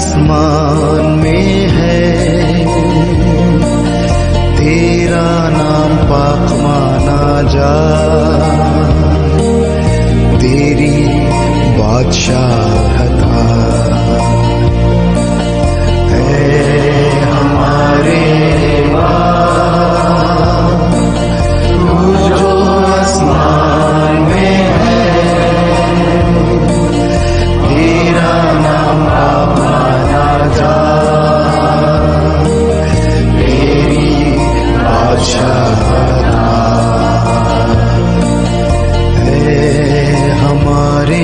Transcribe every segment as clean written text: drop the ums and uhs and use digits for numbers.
आसमान में है, तेरा नाम पाक माना जा, तेरी बादशाहत हमारे तू जो आसमान में है, तेरा नाम पाक माना जा, तेरी बादशाहत है हमारे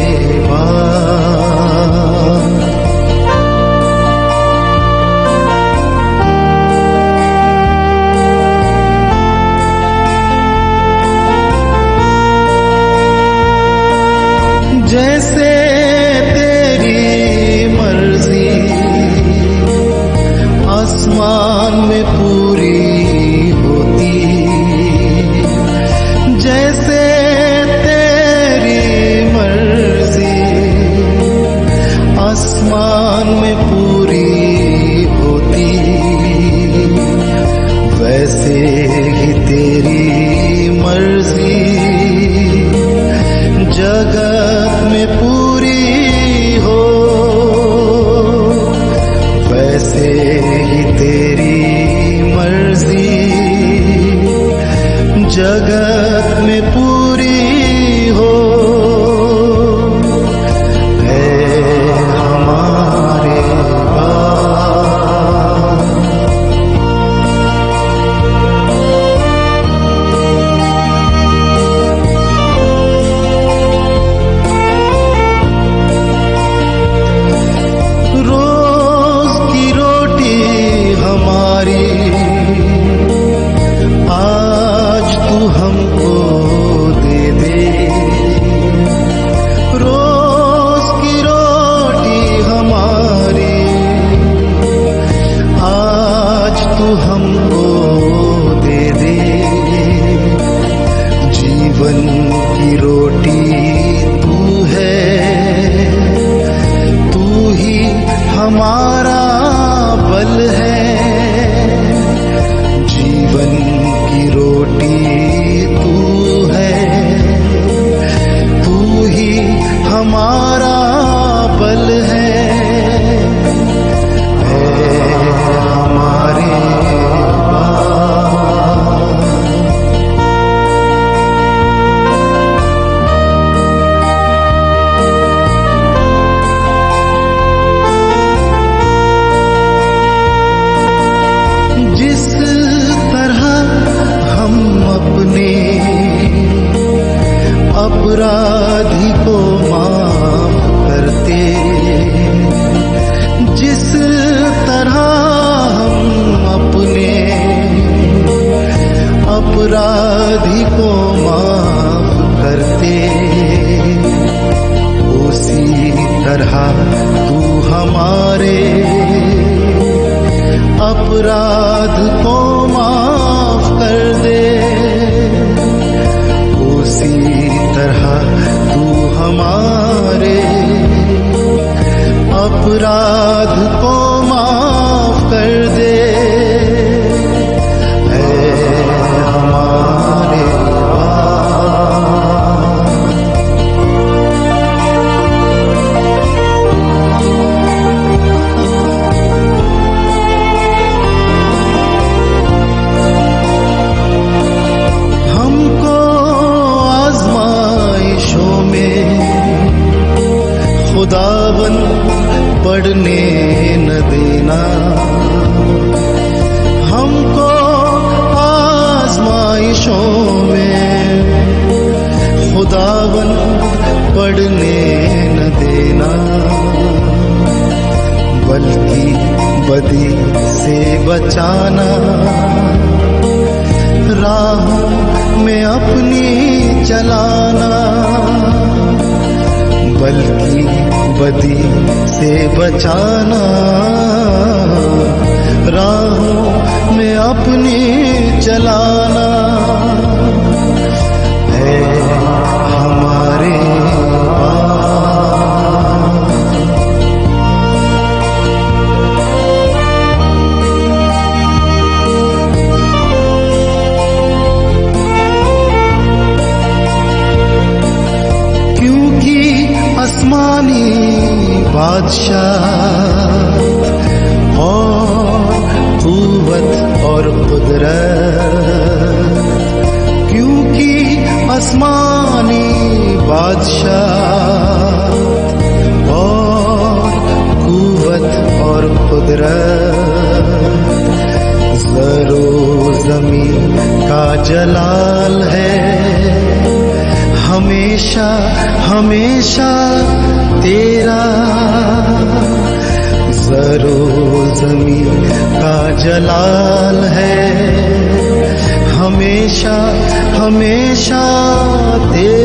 जैसे तेरी मर्जी आसमान में पूरी होती, जैसे तेरी मर्जी आसमान में पूरी होती, वैसे ही तेरी मर्जी जगत में पूरी हो, वैसे ही तेरी मर्जी जगत में पूरी हो, है हमारे अपराधी को माफ करते, जिस तरह हम अपने अपराधी को माफ करते, उसी तरह तू हमारे अपराध को माफ कर दे, उसी तरह तू हमारे अपराध को माफ कर दे, ऐ हमारे खुदावन पढ़ने न देना, हमको आजमाइशों में खुदावन पढ़ने न देना, बल्कि बदी से बचाना, राहों में अपनी चलाना, बल्कि बदी से बचाना, राहों में अपनी चलाना, है हमारे और कुव्वत और कुदरत, क्योंकि आसमानी बादशाह और कुव्वत और कुदरत ज़रो ज़मीं का जलाल है, हमेशा हमेशा तेरा। ज़रो ज़मीं का जलाल है, हमेशा हमेशा तेरा।